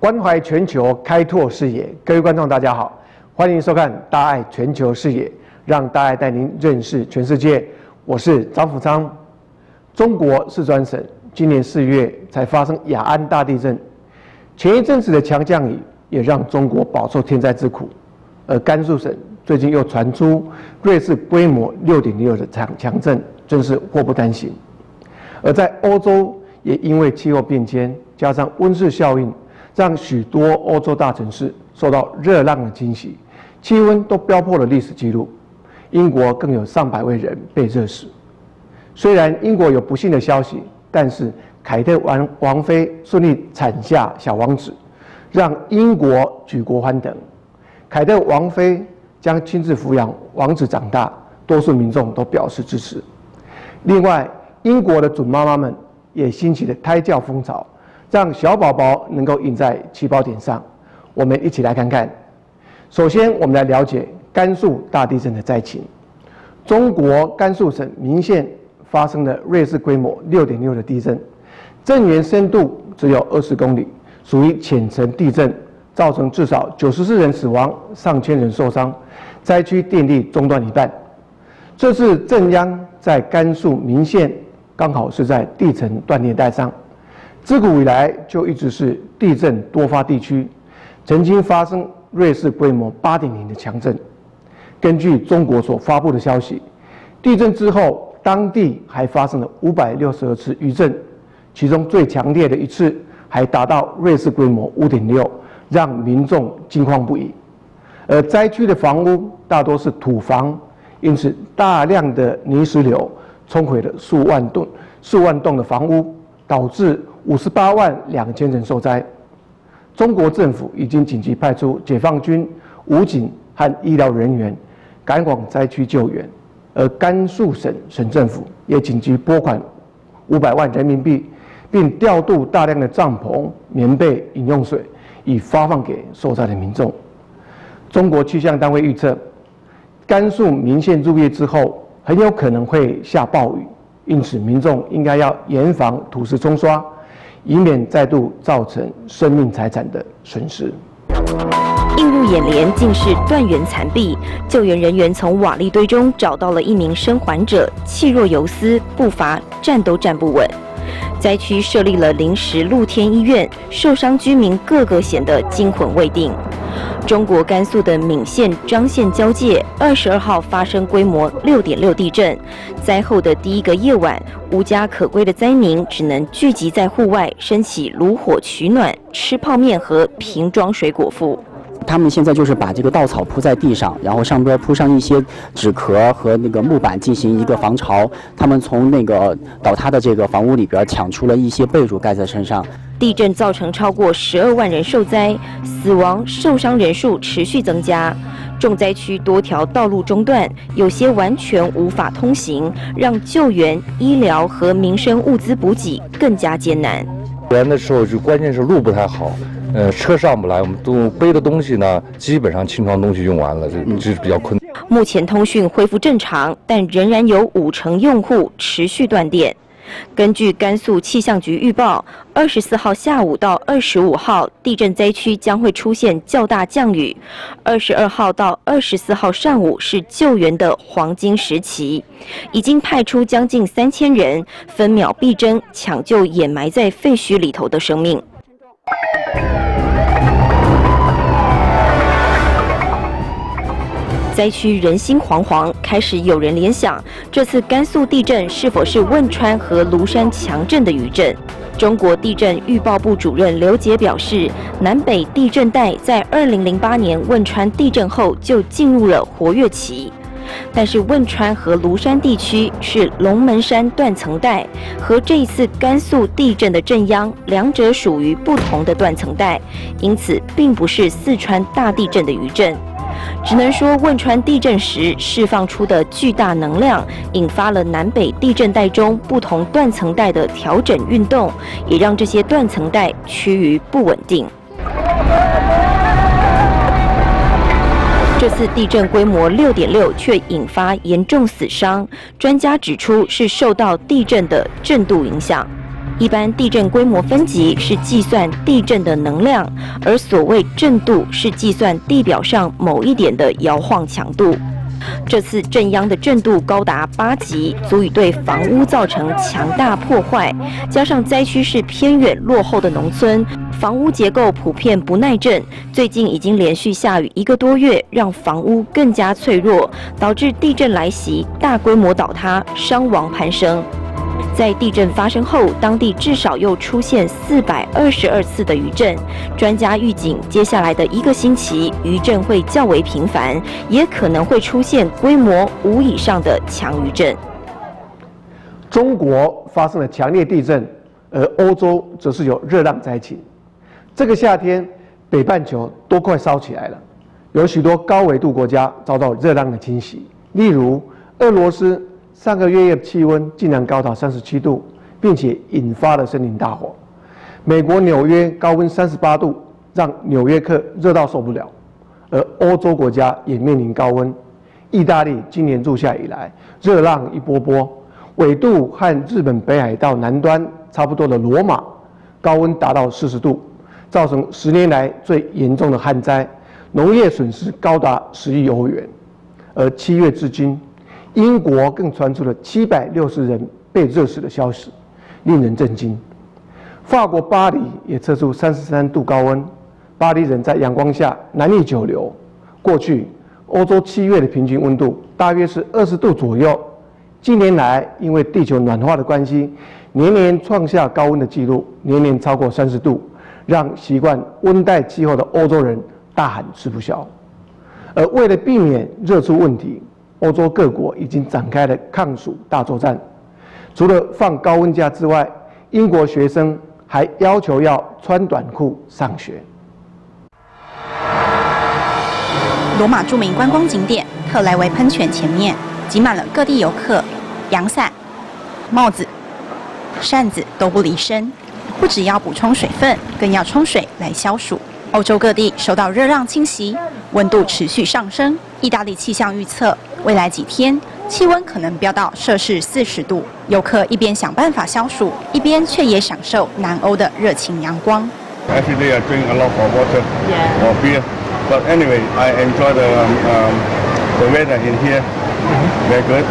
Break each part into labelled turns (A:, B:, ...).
A: 关怀全球，开拓视野。各位观众，大家好，欢迎收看《大爱全球视野》，让大爱带您认识全世界。我是张福昌。中国四川省今年4月才发生雅安大地震，前一阵子的强降雨也让中国饱受天灾之苦。而甘肃省最近又传出瑞士规模6.6的强震，真是祸不单行。而在欧洲，也因为气候变迁加上温室效应，让许多欧洲大城市受到热浪的侵袭，气温都飙破了历史纪录。英国更有上百位人被热死。虽然英国有不幸的消息，但是凯特王妃顺利产下小王子，让英国举国欢腾。凯特王妃将亲自抚养王子长大，多数民众都表示支持。另外，英国的准妈妈们也兴起了胎教风潮，让小宝宝能够赢在起跑点上。我们一起来看看。首先，我们来了解甘肃大地震的灾情。中国甘肃省岷县发生了瑞士规模6.6的地震，震源深度只有20公里，属于浅层地震，造成至少94人死亡，上千人受伤，灾区电力中断一半。这次震央在甘肃岷县，刚好是在地层断裂带上，自古以来就一直是地震多发地区，曾经发生瑞士规模8.0的强震。根据中国所发布的消息，地震之后，当地还发生了562次余震，其中最强烈的一次还达到瑞士规模5.6，让民众惊慌不已。而灾区的房屋大多是土房，因此大量的泥石流冲毁了数万栋的房屋，导致58万2千人受灾。中国政府已经紧急派出解放军、武警和医疗人员赶往灾区救援，而甘肃省政府也紧急拨款500万人民币，并调度大量的帐篷、棉被、饮用水，以发放给受灾的民众。中国气象单位预测，甘肃岷县入夜之后，很有可能会下暴雨，因此民众应该要严防土石冲刷，以免再度造成生命财产的损失。
B: 映入眼帘竟是断垣残壁，救援人员从瓦砾堆中找到了一名生还者，气若游丝，步伐站都站不稳。灾区设立了临时露天医院，受伤居民个个显得惊魂未定。中国甘肃的岷县、张县交界22号发生规模6.6地震，灾后的第一个夜晚，无家可归的灾民只能聚集在户外，升起炉火取暖，吃泡面和瓶装水果腹。
C: 他们现在就是把这个稻草铺在地上，然后上边铺上一些纸壳和那个木板进行一个防潮。他们从那个倒塌的这个房屋里边抢出了一些被褥盖在身上。
B: 地震造成超过12万人受灾，死亡、受伤人数持续增加。重灾区多条道路中断，有些完全无法通行，让救援、医疗和民生物资补给更加艰难。
D: 救援的时候，就关键是路不太好。车上不来，我们都背的东西呢，基本上轻装东西用完了，这是比较困难。
B: 目前通讯恢复正常，但仍然有50%用户持续断电。根据甘肃气象局预报，24号下午到25号，地震灾区将会出现较大降雨。22号到24号上午是救援的黄金时期，已经派出将近3000人，分秒必争，抢救掩埋在废墟里头的生命。灾区人心惶惶，开始有人联想，这次甘肃地震是否是汶川和庐山强震的余震？中国地震预报部主任刘杰表示，南北地震带在2008年汶川地震后就进入了活跃期。但是汶川和庐山地区是龙门山断层带，和这一次甘肃地震的震央，两者属于不同的断层带，因此并不是四川大地震的余震。只能说汶川地震时释放出的巨大能量，引发了南北地震带中不同断层带的调整运动，也让这些断层带趋于不稳定。这次地震规模6.6，却引发严重死伤。专家指出，是受到地震的震度影响。 一般地震规模分级是计算地震的能量，而所谓震度是计算地表上某一点的摇晃强度。这次震央的震度高达8级，足以对房屋造成强大破坏。加上灾区是偏远落后的农村，房屋结构普遍不耐震。最近已经连续下雨1个多月，让房屋更加脆弱，导致地震来袭，大规模倒塌，伤亡攀升。在地震发生后，当地至少又出现422次的余震。专家预警，接下来的1个星期，余震会较为频繁，也可能会出现规模5以上的强余震。
A: 中国发生了强烈地震，而欧洲则是有热浪灾情。这个夏天，北半球都快烧起来了，有许多高纬度国家遭到热浪的侵袭，例如俄罗斯。上个月气温竟然高达37度，并且引发了森林大火。美国纽约高温38度，让纽约客热到受不了。而欧洲国家也面临高温。意大利今年入夏以来，热浪一波波，纬度和日本北海道南端差不多的罗马，高温达到40度，造成10年来最严重的旱灾，农业损失高达10亿欧元。而7月至今，英国更传出了760人被热死的消息，令人震惊。法国巴黎也测出33度高温，巴黎人在阳光下难以久留。过去欧洲7月的平均温度大约是20度左右，近年来因为地球暖化的关系，年年创下高温的纪录，年年超过30度，让习惯温带气候的欧洲人大喊吃不消。而为了避免热出问题，欧洲各国已经展开了抗暑大作战。除了放高温假之外，英国学生还要求要穿短裤上学。
E: 罗马著名观光景点特莱维喷泉前面挤满了各地游客，阳伞、帽子、扇子都不离身，不只要补充水分，更要冲水来消暑。欧洲各地受到热浪侵袭，温度持续上升。意大利气象预测，未来几天气温可能飙到摄氏40度。游客一边想办法消暑，一边却也享受南欧的热情阳光。
F: Every day I drink a lot of water or beer, but anyway I enjoy the weather in here. Very good.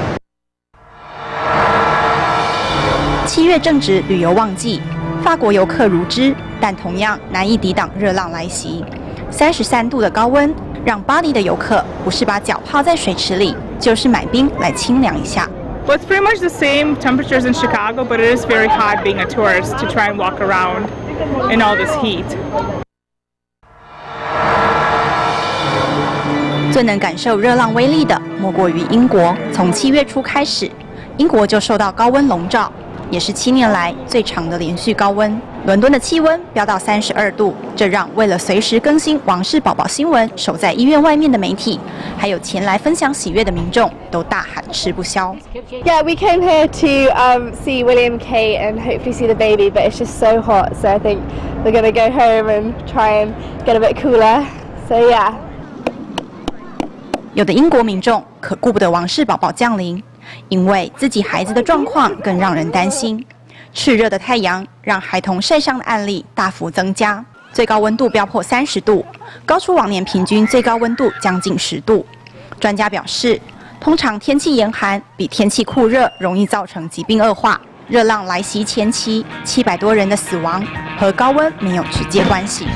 E: 7月正值旅游旺季，法国游客如织，但同样难以抵挡热浪来袭。33度的高温，让巴黎的游客不是把脚泡在水池里，就是买冰来清凉一下。
G: Well, it's pretty much the same temperatures in Chicago, but it is very hard being a tourist to try and walk around in all this heat.
E: 最能感受热浪威力的，莫过于英国。从7月初开始，英国就受到高温笼罩，也是7年来最长的连续高温。伦敦的气温飙到32度，这让为了随时更新王室宝宝新闻，守在医院外面的媒体，还有前来分享喜悦的民众，都大喊吃不消。
H: Yeah, we came here to see William, Kate, and hopefully see the baby, but it's just so hot, so I think we're gonna go home and try and get a bit cooler. So yeah.
E: 有的英国民众可顾不得王室宝宝降临，因为自己孩子的状况更让人担心。炽热的太阳让孩童晒伤的案例大幅增加，最高温度飙破30度，高出往年平均最高温度将近10度。专家表示，通常天气严寒比天气酷热容易造成疾病恶化。热浪来袭前期，700多人的死亡和高温没有直接关系。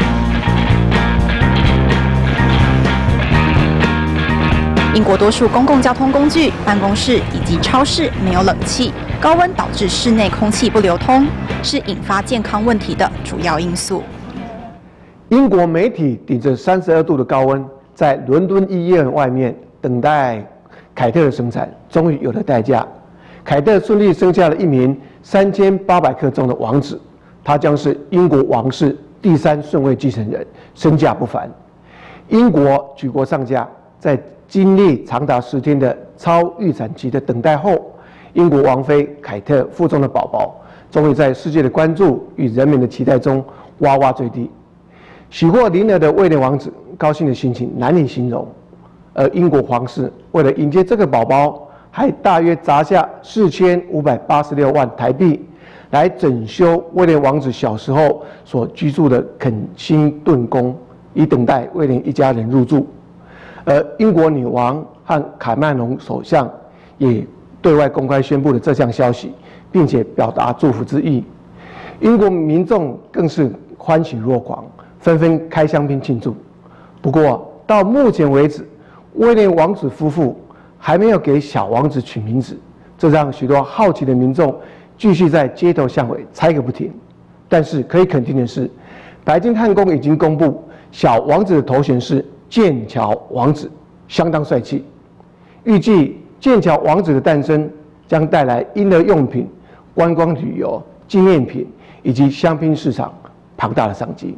E: 英国多数公共交通工具、办公室以及超市没有冷气，高温导致室内空气不流通，是引发健康问题的主要因素。
A: 英国媒体顶着32度的高温，在伦敦医院外面等待凯特的生产，终于有了代价。凯特顺利生下了一名3800克重的王子，他将是英国王室第3顺位继承人，身价不凡。英国举国上下在经历长达10天的超预产期的等待后，英国王妃凯特腹中的宝宝终于在世界的关注与人民的期待中哇哇坠地。喜获麟儿的威廉王子高兴的心情难以形容，而英国皇室为了迎接这个宝宝，还大约砸下4586万台币， 来整修威廉王子小时候所居住的肯辛顿宫，以等待威廉一家人入住。而英国女王和卡麦隆首相也对外公开宣布了这项消息，并且表达祝福之意。英国民众更是欢喜若狂，纷纷开香槟庆祝。不过到目前为止，威廉王子夫妇还没有给小王子取名字，这让许多好奇的民众继续在街头巷尾猜个不停。但是可以肯定的是，白金汉宫已经公布小王子的头衔是剑桥王子，相当帅气。预计剑桥王子的诞生将带来婴儿用品、观光旅游、纪念品以及香槟市场庞大的商机。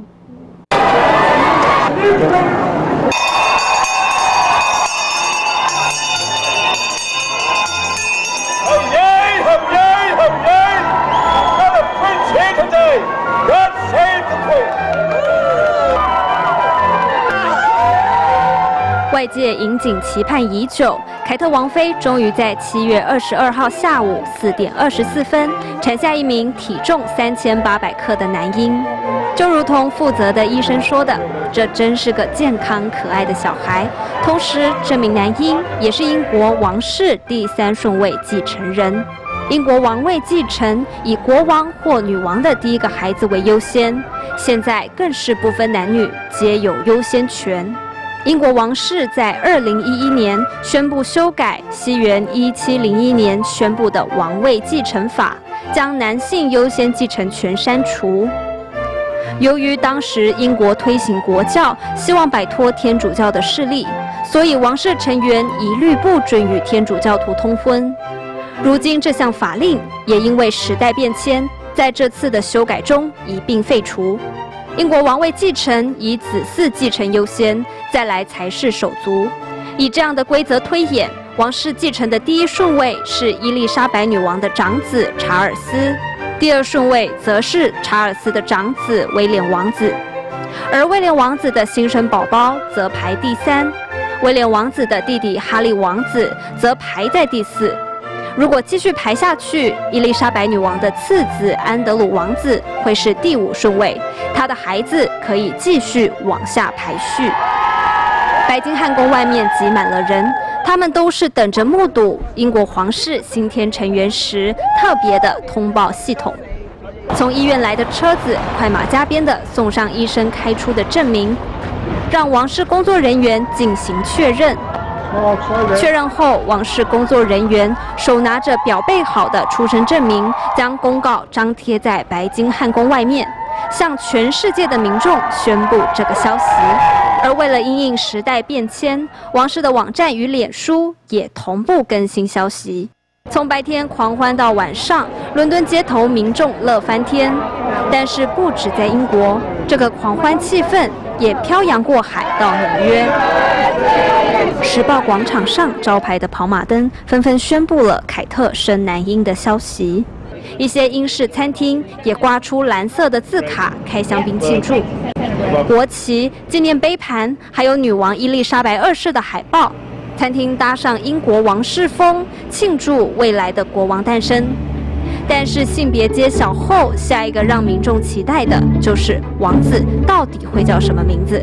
I: 外界引颈期盼已久，凯特王妃终于在7月22号下午4点24分产下一名体重3800克的男婴。就如同负责的医生说的，这真是个健康可爱的小孩。同时，这名男婴也是英国王室第3顺位继承人。英国王位继承以国王或女王的第一个孩子为优先，现在更是不分男女，皆有优先权。英国王室在2011年宣布修改西元1701年宣布的王位继承法，将男性优先继承权删除。由于当时英国推行国教，希望摆脱天主教的势力，所以王室成员一律不准与天主教徒通婚。如今这项法令也因为时代变迁，在这次的修改中一并废除。英国王位继承以子嗣继承优先，再来才是手足。以这样的规则推演，王室继承的第1顺位是伊丽莎白女王的长子查尔斯，第2顺位则是查尔斯的长子威廉王子，而威廉王子的新生宝宝则排第3，威廉王子的弟弟哈利王子则排在第4。如果继续排下去，伊丽莎白女王的次子安德鲁王子会是第5顺位，他的孩子可以继续往下排序。白金汉宫外面挤满了人，他们都是等着目睹英国皇室新添成员时特别的通报系统。从医院来的车子快马加鞭地送上医生开出的证明，让王室工作人员进行确认。确认后，王室工作人员手拿着裱备好的出生证明，将公告张贴在白金汉宫外面，向全世界的民众宣布这个消息。而为了因应时代变迁，王室的网站与脸书也同步更新消息。从白天狂欢到晚上，伦敦街头民众乐翻天。但是不止在英国，这个狂欢气氛也漂洋过海到纽约。时报广场上招牌的跑马灯纷纷宣布了凯特生男婴的消息，一些英式餐厅也挂出蓝色的字卡开香槟庆祝，国旗、纪念碑盘，还有女王伊丽莎白2世的海报。餐厅搭上英国王室风，庆祝未来的国王诞生。但是性别揭晓后，下一个让民众期待的就是王子到底会叫什么名字。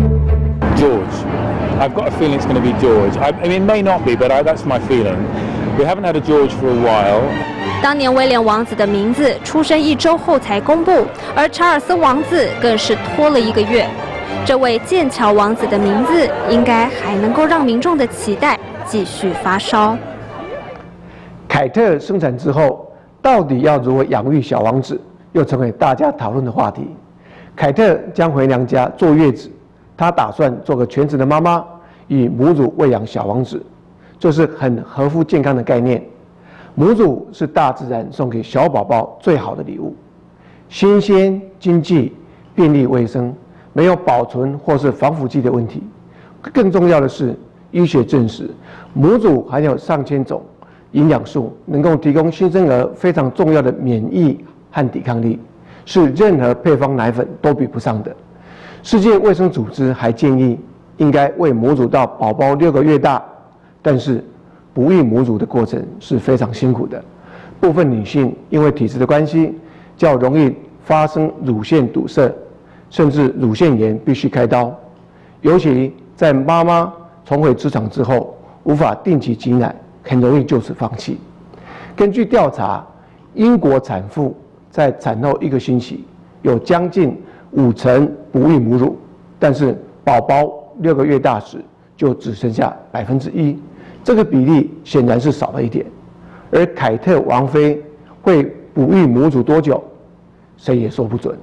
J: George.I've got a feeling it's going to be George. I mean, it may not be, but that's my feeling. We haven't had a George for a while.
I: 当年威廉王子的名字出生1周后才公布，而查尔斯王子更是拖了1个月。这位剑桥王子的名字应该还能够让民众的期待继续发烧。
A: 凯特生产之后，到底要如何养育小王子，又成为大家讨论的话题。凯特将回娘家坐月子。她打算做个全职的妈妈，以母乳喂养小王子，这是很合乎健康的概念。母乳是大自然送给小宝宝最好的礼物，新鲜、经济、便利、卫生，没有保存或是防腐剂的问题。更重要的是，医学证实，母乳含有上千种营养素，能够提供新生儿非常重要的免疫和抵抗力，是任何配方奶粉都比不上的。世界卫生组织还建议，应该喂母乳到宝宝6个月大，但是不育母乳的过程是非常辛苦的， 部分女性因为体质的关系，较容易发生乳腺堵塞，甚至乳腺炎必须开刀。尤其在妈妈重回职场之后，无法定期挤奶，很容易就此放弃。根据调查，英国产妇在产后1个星期有将近50%不育母乳，但是宝宝6个月大时就只剩下1%，这个比例显然是少了一点。而凯特王妃会哺育母乳多久，谁也说不准。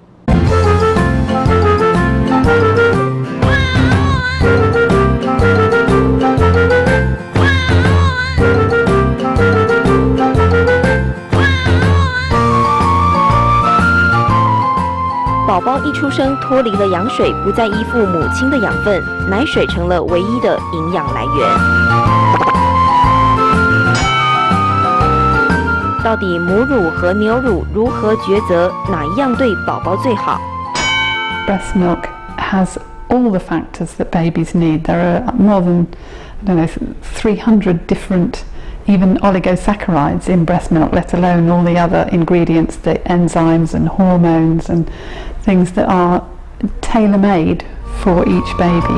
B: 宝宝一出生脱离了羊水，不再依附母亲的养分，奶水成了唯一的营养来源。到底母乳和牛乳如何抉择哪一样对宝宝最好？
K: Breast milk has all the factors that babies need. There are more than, I don't know, 300 different even oligosaccharides in breast milk, let alone all the other ingredients, the enzymes and hormones and things that are tailor-made for each baby.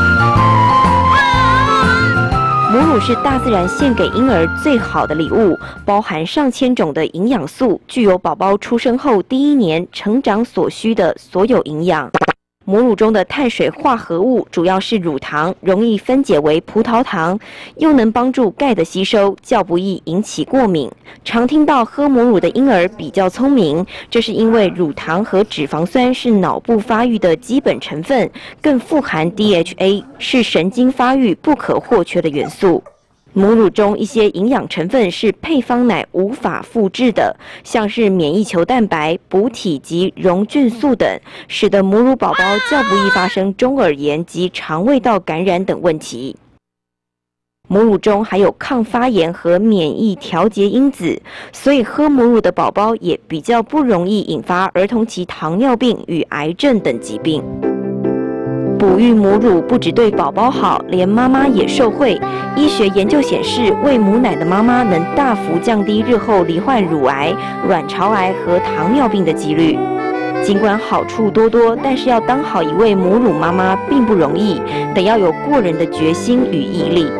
B: 母乳是大自然献给婴儿最好的礼物，包含上千种的营养素，具有宝宝出生后第1年成长所需的所有营养。母乳中的碳水化合物主要是乳糖，容易分解为葡萄糖，又能帮助钙的吸收，较不易引起过敏。常听到喝母乳的婴儿比较聪明，这是因为乳糖和脂肪酸是脑部发育的基本成分，更富含 DHA， 是神经发育不可或缺的元素。母乳中一些营养成分是配方奶无法复制的，像是免疫球蛋白、补体及溶菌素等，使得母乳宝宝较不易发生中耳炎及肠胃道感染等问题。母乳中还有抗发炎和免疫调节因子，所以喝母乳的宝宝也比较不容易引发儿童期糖尿病与癌症等疾病。哺育母乳不只对宝宝好，连妈妈也受惠。医学研究显示，喂母奶的妈妈能大幅降低日后罹患乳癌、卵巢癌和糖尿病的几率。尽管好处多多，但是要当好一位母乳妈妈并不容易，得要有过人的决心与毅力。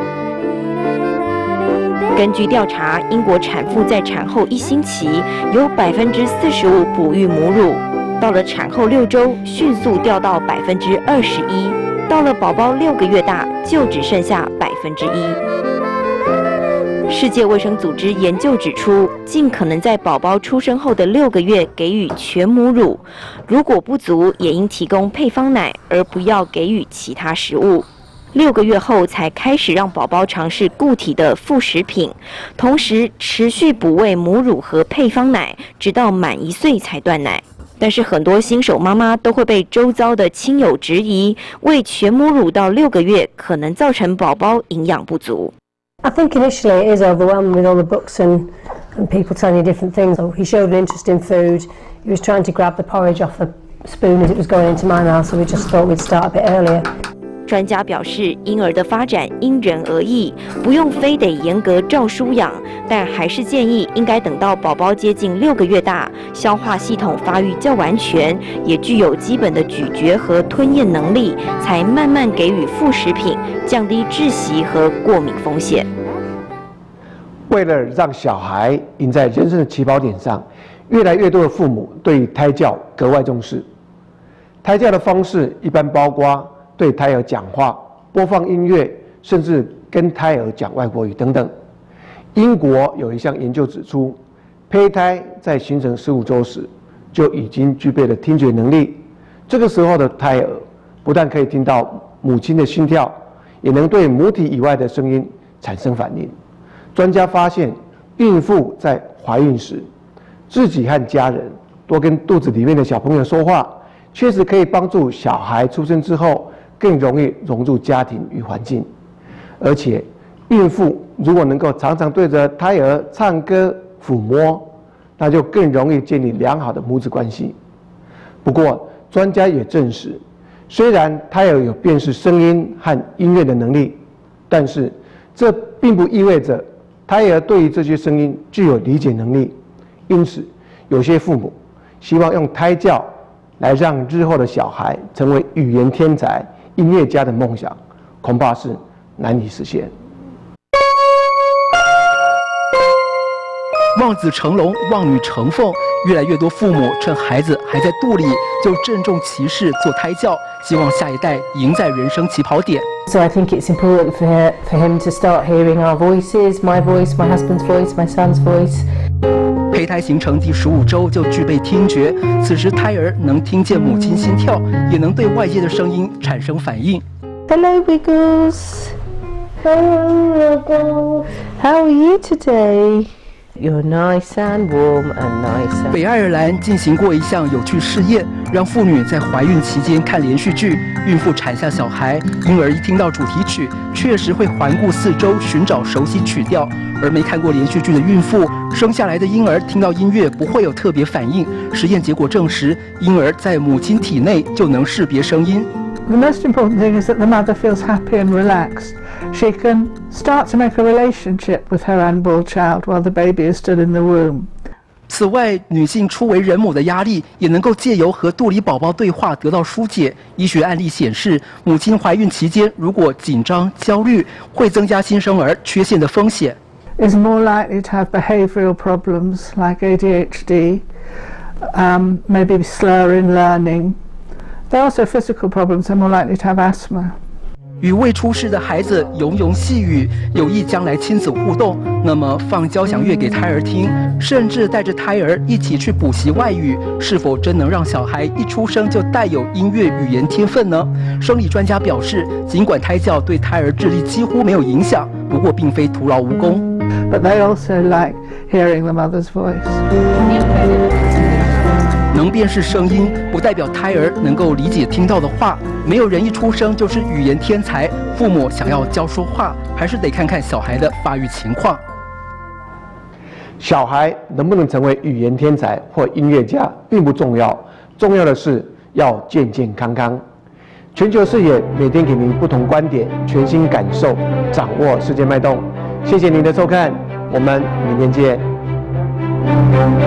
B: 根据调查，英国产妇在产后1星期有45%哺育母乳。到了产后6周，迅速掉到21%，到了宝宝6个月大，就只剩下1%。世界卫生组织研究指出，尽可能在宝宝出生后的6个月给予全母乳，如果不足，也应提供配方奶，而不要给予其他食物。6个月后才开始让宝宝尝试固体的副食品，同时持续补喂母乳和配方奶，直到满1岁才断奶。但是很多新手妈妈都会被周遭的亲友质疑，喂全母乳到6个月可能造成宝宝营养不足。
L: I think initially it is overwhelming with all the books and people telling you different things. So he showed an interest in food. He was trying to grab the porridge off the spoon as it was going into my mouth, so we just thought we'd start a bit earlier.
B: 专家表示，婴儿的发展因人而异，不用非得严格照书养，但还是建议应该等到宝宝接近6个月大，消化系统发育较完全，也具有基本的咀嚼和吞咽能力，才慢慢给予副食品，降低窒息和过敏风险。
A: 为了让小孩赢在人生的起跑点上，越来越多的父母对胎教格外重视。胎教的方式一般包括对胎儿讲话、播放音乐，甚至跟胎儿讲外国语等等。英国有一项研究指出，胚胎在形成15周时就已经具备了听觉能力。这个时候的胎儿不但可以听到母亲的心跳，也能对母体以外的声音产生反应。专家发现，孕妇在怀孕时，自己和家人多跟肚子里面的小朋友说话，确实可以帮助小孩出生之后更容易融入家庭与环境。而且，孕妇如果能够常常对着胎儿唱歌、抚摸，那就更容易建立良好的母子关系。不过，专家也证实，虽然胎儿有辨识声音和音乐的能力，但是这并不意味着胎儿对于这些声音具有理解能力，因此有些父母希望用胎教来让日后的小孩成为语言天才、音乐家的梦想，恐怕是难以实现。
M: 望子成龙，望女成凤，越来越多父母趁孩子还在肚里就郑重其事做胎教，希望下一代赢在人生起跑点。
N: So I think it's important for him to start hearing our voices, my voice, my husband's voice, my son's voice.
M: 胚胎形成第15周就具备听觉，此时胎儿能听见母亲心跳，也能对外界的声音产生反应。
N: Hello, Wiggles. Hello, Wiggles. How are you today? You're nice and warm and nice.
M: 北爱尔兰进行过一项有趣试验，让妇女在怀孕期间看连续剧，孕妇产下小孩，婴儿一听到主题曲，确实会环顾四周寻找熟悉曲调，而没看过连续剧的孕妇，生下来的婴儿听到音乐不会有特别反应。实验结果证实，婴儿在母亲体内就能识别声音。
K: The most important thing is that the mother feels happy and relaxed. She can start to make a relationship with her unborn child while the baby is still in the womb.
M: 此外，女性初为人母的压力也能够借由和肚里宝宝对话得到疏解。医学案例显示，母亲怀孕期间如果紧张、焦虑，会增加新生儿缺陷的风险。
K: Is more likely to have behavioural problems like ADHD, maybe slur in learning. There are also physical problems. They're more likely to have asthma.
M: 与未出世的孩子喁喁细语，有意将来亲子互动，那么放交响乐给胎儿听，甚至带着胎儿一起去补习外语，是否真能让小孩一出生就带有音乐语言天分呢？生理专家表示，尽管胎教对胎儿智力几乎没有影响，不过并非徒劳无功。
K: But they also like hearing the mother's voice.
M: 能辨识声音，不代表胎儿能够理解听到的话。没有人一出生就是语言天才，父母想要教说话，还是得看看小孩的发育情况。
A: 小孩能不能成为语言天才或音乐家并不重要，重要的是要健健康康。全球视野每天给您不同观点，全新感受，掌握世界脉动。谢谢您的收看，我们明天见。